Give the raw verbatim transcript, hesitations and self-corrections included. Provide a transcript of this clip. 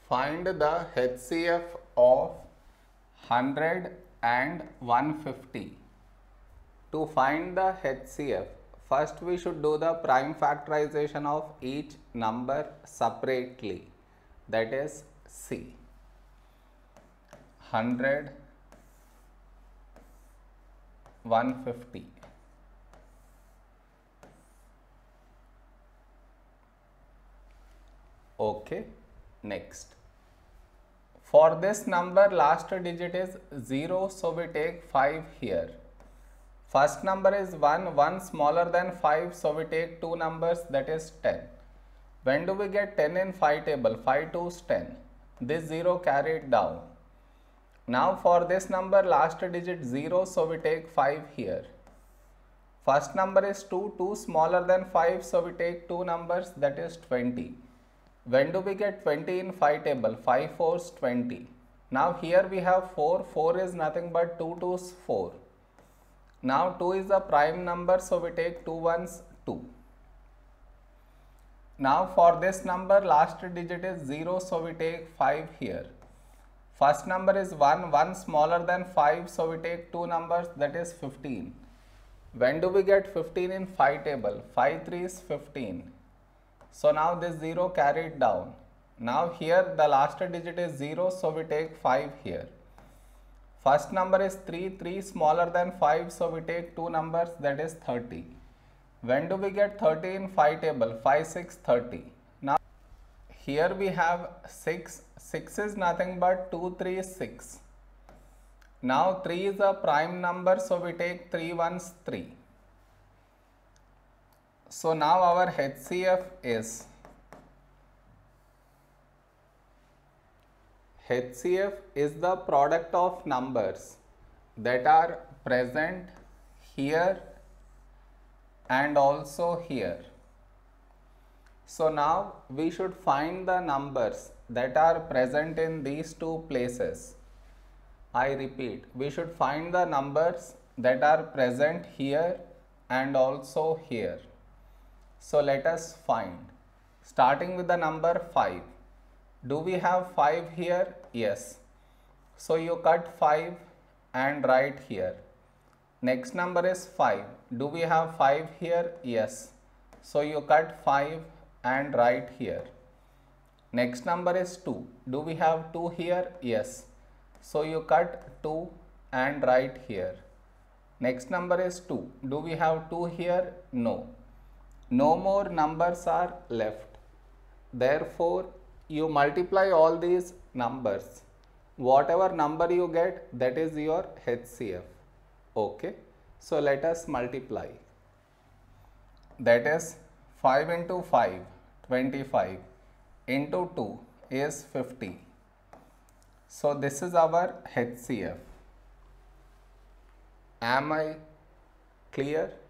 Find the H C F of one hundred and one hundred fifty. To find the H C F, first we should do the prime factorization of each number separately, that is C. one hundred, one hundred fifty. Okay, next. For this number, last digit is zero, so we take five here. First number is one, one smaller than five, so we take two numbers, that is ten. When do we get ten in five table? five twos ten. This zero carried down. Now for this number, last digit zero, so we take five here. First number is two, two smaller than five, so we take two numbers, that is twenty. When do we get twenty in five table? five fours twenty. Now here we have four, four is nothing but two twos four. Now two is a prime number, so we take two ones two. Now for this number, last digit is zero, so we take five here. First number is one, one smaller than five, so we take two numbers, that is fifteen. When do we get fifteen in five table? five threes fifteen. So now this zero carried down. Now here the last digit is zero, so we take five here. First number is three, three smaller than five, so we take two numbers, that is thirty. When do we get thirty in five table? five, six, thirty. Now here we have six, six is nothing but two, three, six. Now three is a prime number, so we take three ones three. So now our H C F is H C F is the product of numbers that are present here and also here. So now we should find the numbers that are present in these two places. I repeat, we should find the numbers that are present here and also here. So let us find, starting with the number five. Do we have five here? Yes. So you cut five and write here. Next number is five. Do we have five here? Yes. So you cut five and write here. Next number is two. Do we have two here? Yes. So you cut two and write here. Next number is two. Do we have two here? No. No more numbers are left. Therefore, you multiply all these numbers. Whatever number you get, that is your H C F. Okay. So let us multiply. That is five into five, twenty-five, into two is fifty. So this is our H C F. Am I clear?